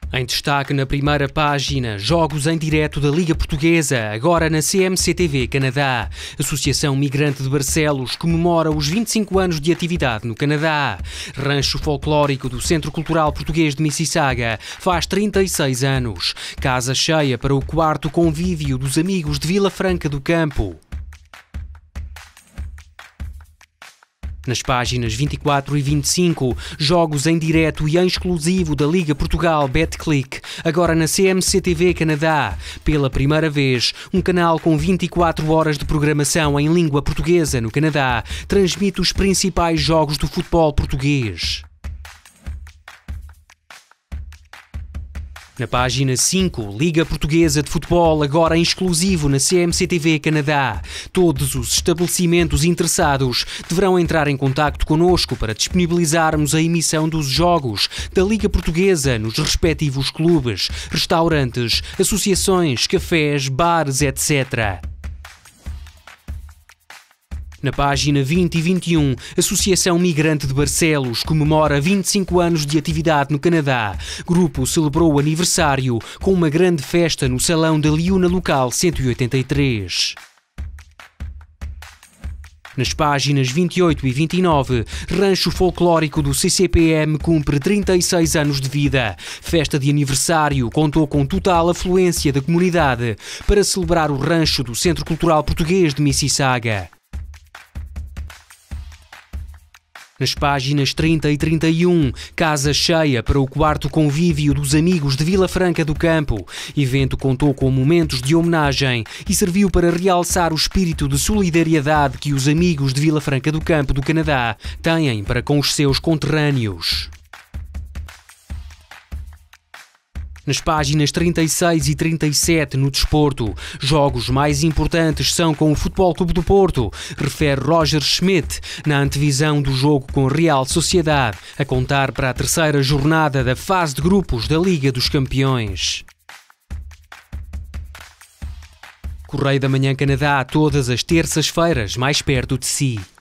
Em destaque na primeira página, jogos em direto da Liga Portuguesa, agora na CMC-TV Canadá. Associação Migrante de Barcelos comemora os 25 anos de atividade no Canadá. Rancho folclórico do Centro Cultural Português de Mississauga faz 36 anos. Casa cheia para o quarto convívio dos amigos de Vila Franca do Campo. Nas páginas 24 e 25, jogos em direto e em exclusivo da Liga Portugal Betclic, agora na CMC-TV Canadá. Pela primeira vez, um canal com 24 horas de programação em língua portuguesa no Canadá transmite os principais jogos do futebol português. Na página 5, Liga Portuguesa de Futebol, agora em exclusivo na CMC-TV Canadá. Todos os estabelecimentos interessados deverão entrar em contacto connosco para disponibilizarmos a emissão dos jogos da Liga Portuguesa nos respectivos clubes, restaurantes, associações, cafés, bares, etc. Na página 20 e 21, Associação Migrante de Barcelos comemora 25 anos de atividade no Canadá. O grupo celebrou o aniversário com uma grande festa no Salão da Liuna Local 183. Nas páginas 28 e 29, Rancho Folclórico do CCPM cumpre 36 anos de vida. Festa de aniversário contou com total afluência da comunidade para celebrar o rancho do Centro Cultural Português de Mississauga. Nas páginas 30 e 31, casa cheia para o quarto convívio dos amigos de Vila Franca do Campo. Evento contou com momentos de homenagem e serviu para realçar o espírito de solidariedade que os amigos de Vila Franca do Campo do Canadá têm para com os seus conterrâneos. Nas páginas 36 e 37, no desporto, jogos mais importantes são com o Futebol Clube do Porto, refere Roger Schmidt, na antevisão do jogo com a Real Sociedade, a contar para a terceira jornada da fase de grupos da Liga dos Campeões. Correio da Manhã Canadá, todas as terças-feiras, mais perto de si.